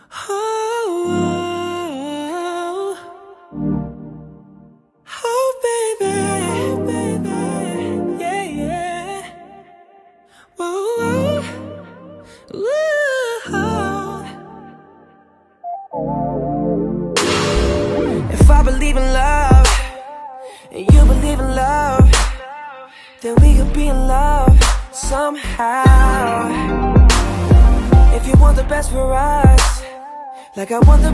Oh, oh, baby, baby, yeah, yeah. Whoa, whoa. If I believe in love, and you believe in love, then we could be in love somehow. If you want the best for us, like I want the